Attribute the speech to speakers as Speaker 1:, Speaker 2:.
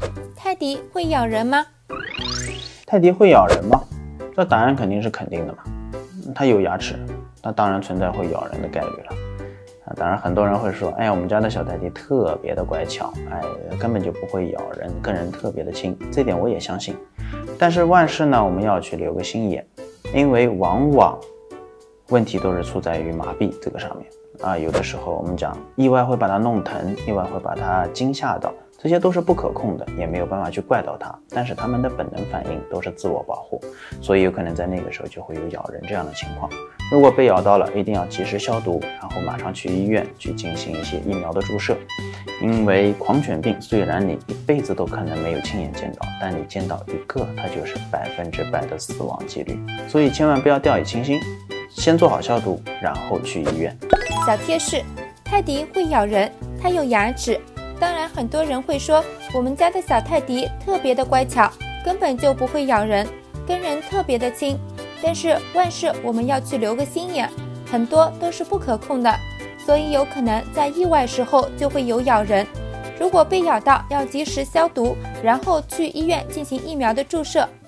Speaker 1: 泰迪会咬人吗？
Speaker 2: 泰迪会咬人吗？这答案肯定是肯定的嘛。它有牙齿，它当然存在会咬人的概率了。当然很多人会说，哎呀，我们家的小泰迪特别的乖巧，根本就不会咬人，跟人特别的亲，这点我也相信。但是万事呢，我们要去留个心眼，因为往往问题都是出在于麻痹这个上面有的时候我们讲意外会把它弄疼，意外会把它惊吓到，这些都是不可控的，也没有办法去怪到它，但是它们的本能反应都是自我保护，所以有可能在那个时候就会有咬人这样的情况。如果被咬到了，一定要及时消毒，然后马上去医院去进行一些疫苗的注射。因为狂犬病虽然你一辈子都可能没有亲眼见到，但你见到一个，它就是100%的死亡几率，所以千万不要掉以轻心，先做好消毒，然后去医院。
Speaker 1: 小贴士：泰迪会咬人，它有牙齿。当然很多人会说，我们家的小泰迪特别的乖巧，根本就不会咬人，跟人特别的亲。但是万事我们要去留个心眼，很多都是不可控的，所以有可能在意外时候就会有咬人。如果被咬到，要及时消毒，然后去医院进行疫苗的注射，